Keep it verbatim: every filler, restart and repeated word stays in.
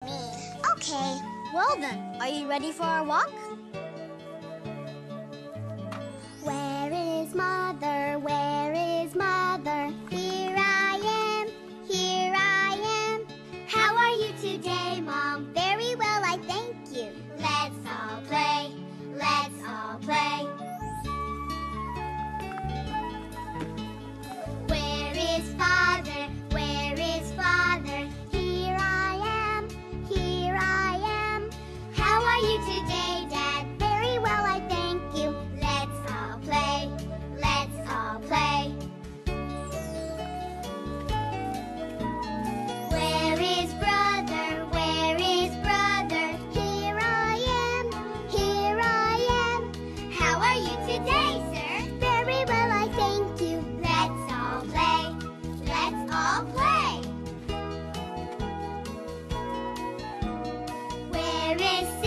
me. Okay, well then, are you ready for our walk? Where is Mother? Where is Mother? Here I am, here I am. How are you today, Mom? Very well, I thank you. Let's all play, let's all play. Where is Father? Where is Father? Here I am, here I am. How are you today, Dad? Very well, I thank you. Let's all play, let's all play. Where is Brother? Where is Brother? Here I am, here I am. How are you today, sir? Very well, I thank you. Let's all play, let's all play. Where is